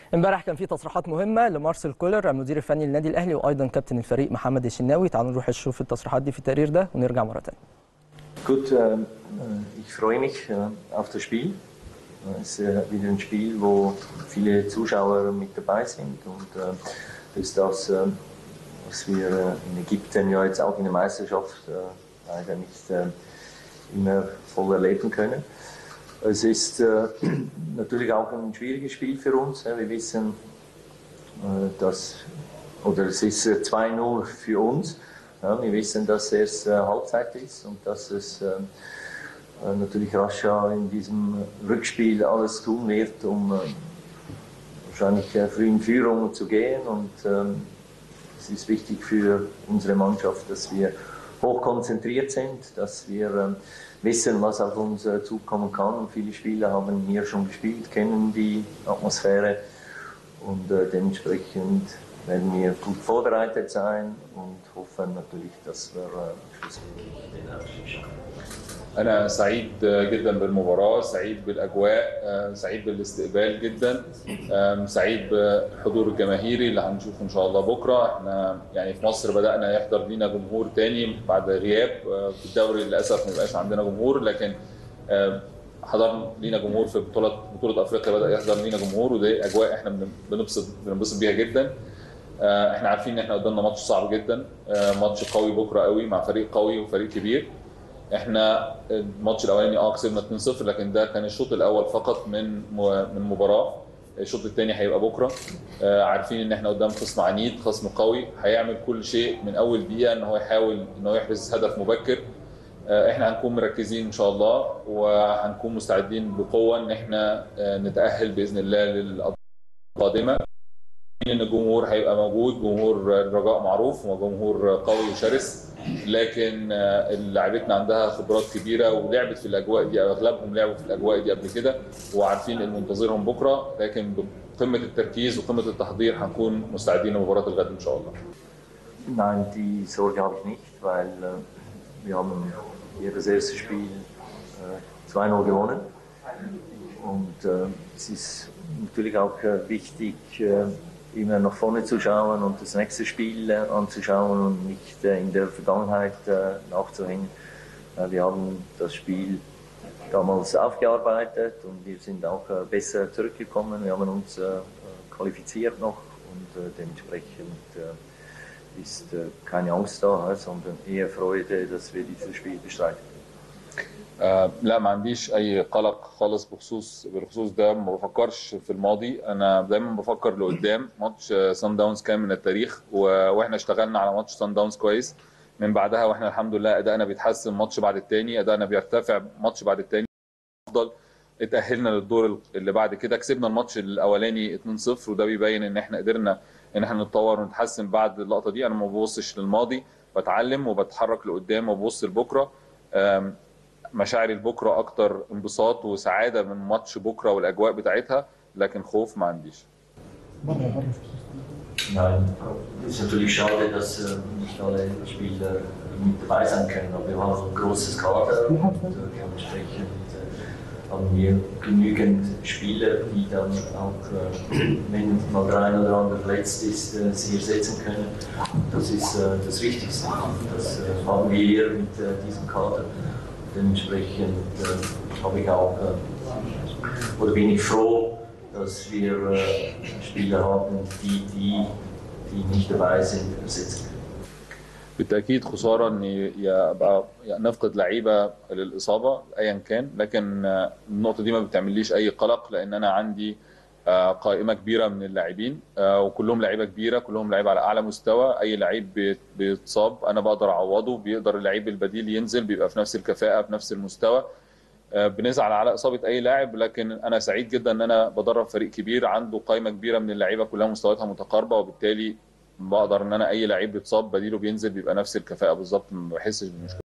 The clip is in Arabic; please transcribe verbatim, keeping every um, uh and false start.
امبارح كان في تصريحات مهمه لمارسيل كولر المدير الفني للنادي الاهلي وايضا كابتن الفريق محمد الشناوي. تعالوا نروح نشوف التصريحات دي في التقرير ده ونرجع مره ثانيه. Gut, äh, ich freue mich äh, auf das Spiel. Es ist äh, wieder ein Spiel, wo viele Zuschauer mit dabei sind und äh, das ist das, äh, was wir äh, in Ägypten ja jetzt auch in der Meisterschaft äh, leider nicht äh, immer voll erleben können. Es ist äh, natürlich auch ein schwieriges Spiel für uns. Wir wissen, äh, dass, oder es ist äh, zwei null für uns. Ja, wir wissen, dass es äh, Halbzeit ist und dass es äh, äh, natürlich Rascha in diesem Rückspiel alles tun wird, um äh, wahrscheinlich äh, früh in Führung zu gehen. Und äh, es ist wichtig für unsere Mannschaft, dass wir hoch konzentriert sind, dass wir äh, wissen, was auf uns äh, zukommen kann. Und viele Spieler haben hier schon gespielt, kennen die Atmosphäre und äh, dementsprechend werden wir gut vorbereitet sein und hoffen natürlich, dass wir schlussendlich den Abschluss schaffen. أنا سعيد جدا بالمباراة، سعيد بالأجواء، سعيد بالاستقبال جدا، سعيد بالحضور الجماهيري اللي هنشوفه إن شاء الله بكرة. احنا يعني في مصر بدأنا يحضر لينا جمهور تاني بعد غياب في الدوري، للأسف ما بقاش عندنا جمهور، لكن حضر لينا جمهور في بطولة بطولة أفريقيا، بدأ يحضر لينا جمهور، ودي أجواء احنا بنبسط بنبسط بيها جدا. احنا عارفين ان احنا قدامنا ماتش صعب جدا، ماتش قوي بكره قوي مع فريق قوي وفريق كبير. احنا الماتش الاولاني اه كسبنا اتنين صفر، لكن ده كان الشوط الاول فقط من من مباراه. الشوط الثاني هيبقى بكره. عارفين ان احنا قدام خصم عنيد، خصم قوي هيعمل كل شيء من اول دقيقه ان هو يحاول ان هو يحرز هدف مبكر. احنا هنكون مركزين ان شاء الله وهنكون مستعدين بقوه ان احنا نتاهل باذن الله للقادمه. ان الجمهور هيبقى موجود، جمهور الرجاء معروف وجمهور قوي وشرس، لكن لعيبتنا عندها خبرات كبيره ولعبت في الاجواء دي، او اغلبهم لعبوا في الاجواء دي قبل كده وعارفين المنتظرهم بكره، لكن بقمه التركيز وقمه التحضير هنكون مستعدين لمباراه الغد ان شاء الله. Nein, die Sorge habe ich nicht, weil äh, wir haben hier das erste Spiel äh, zwei null gewonnen und äh, es ist natürlich auch äh, wichtig, äh, immer nach vorne zu schauen und das nächste Spiel äh, anzuschauen und nicht äh, in der Vergangenheit äh, nachzuhängen. Äh, wir haben das Spiel damals aufgearbeitet und wir sind auch äh, besser zurückgekommen. Wir haben uns äh, qualifiziert noch und äh, dementsprechend äh, ist äh, keine Angst da, sondern eher Freude, dass wir dieses Spiel bestreiten. آه لا، ما عنديش اي قلق خالص بخصوص بالخصوص ده. ما بفكرش في الماضي، انا دايما بفكر لقدام. ماتش سان داونز كان من التاريخ و... واحنا اشتغلنا على ماتش سان داونز كويس. من بعدها واحنا الحمد لله ادائنا بيتحسن ماتش بعد التاني، ادائنا بيرتفع ماتش بعد التاني افضل. اتاهلنا للدور اللي بعد كده، كسبنا الماتش الاولاني اتنين صفر، وده بيبين ان احنا قدرنا ان احنا نتطور ونتحسن بعد اللقطه دي. انا ما ببصش للماضي، بتعلم وبتحرك لقدام وببص لبكره. مشاعري لبكره اكتر انبساط وسعاده من ماتش بكره والاجواء بتاعتها، لكن خوف ما عنديش. Nein, es ist natürlich schade, dass äh, nicht alle Spieler mit dabei sein können, aber wir haben ein großes Kader und äh, dementsprechend äh, haben wir genügend Spieler, die dann auch, äh, wenn mal der eine oder andere verletzt ist, äh, sie ersetzen können. Das ist äh, das Wichtigste. Das äh, haben wir hier mit äh, diesem Kader. Dementsprechend äh, habe ich auch, äh, oder bin ich froh, dass wir äh, Spieler haben, die, die, die nicht dabei sind, ersetzen können. بالتاكيد خساره ان يبقى نفقد لعيبه للاصابه ايا كان، لكن النقطه دي ما بتعمليش اي قلق، لان انا عندي قائمه كبيره من اللاعبين وكلهم لعيبه كبيره، كلهم لعيبه على اعلى مستوى. اي لعيب بيتصاب انا بقدر اعوضه، بيقدر اللعيب البديل ينزل بيبقى في نفس الكفاءه في نفس المستوى. بنزعل على اصابه اي لاعب، لكن انا سعيد جدا ان انا بدرب فريق كبير عنده قائمه كبيره من اللعيبه كلها مستوياتها متقاربه، وبالتالي بقدر ان انا اي لعيب بيتصاب بديله بينزل بيبقى نفس الكفاءه بالظبط، ما بحسش بالمشكله.